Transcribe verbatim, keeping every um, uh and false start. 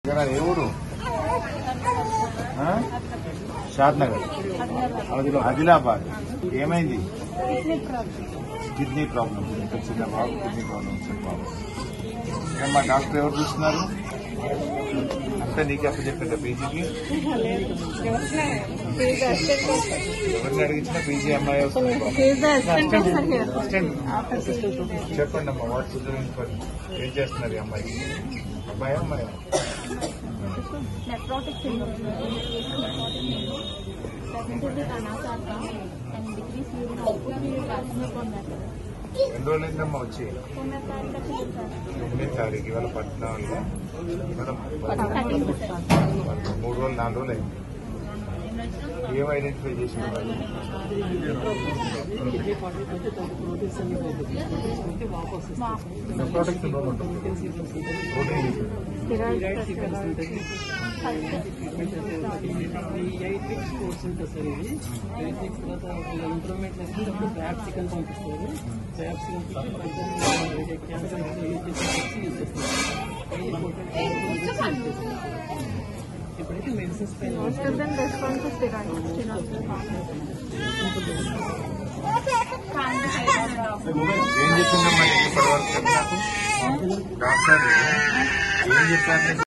ఏ ఊరు? షాద్ నగర్, ఆదిలాబాద్. ఏమైంది? Kidney problem. చిన్న బాబు కిడ్నీ ప్రాబ్లం. మా డాక్టర్ ఎవరు చూస్తున్నారు? అంతా నీకు అప్పు చెప్పిందా పీజీకి? ఎవరిని అడిగించినా పీజీ అమ్మాయి వస్తుంది. చెప్పండి అమ్మా, వాట్స్ ఏం చేస్తున్నారు ఈ అమ్మాయి? అబ్బాయి అమ్మాయి? ఎన్ని రోజులైందమ్మా వచ్చి? తొమ్మిది తారీఖు, ఇవాళ పద్నాలుగు, మూడు రోజులు నాలుగు రోజులు అయింది. ఏం ఐడెంటిఫై చేసిన ప్రోడక్ట్ ఎయిట్ వీక్స్ కోర్స్ ఉంటుంది సార్. ఇది ఎయిట్ వీక్స్ తర్వాత ఇంప్రూవ్మెంట్ చేసినప్పుడు బ్యాప్సికన్ పంపిస్తారు. బ్యాప్సికన్ క్యాన్సర్ యూజ్ చేస్తారు. ఇప్పుడైతే మెడిసిన్స్ పైన ఏం చెప్పిందమ్మా ఇప్పటి వరకు? డాక్టర్ ఏం చెప్పారు?